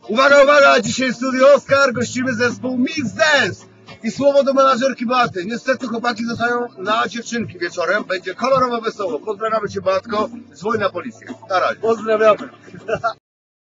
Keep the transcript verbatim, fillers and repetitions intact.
Uwaga, uwaga, dzisiaj w studiu Oskar, gościmy zespół Mix Dance. I słowo do menadżerki Beaty. Niestety chłopaki zostają na dziewczynki wieczorem. Będzie kolorowo wesoło. Pozdrawiamy Cię, Beatko. Dzwoń na policję. Na razie. Pozdrawiamy.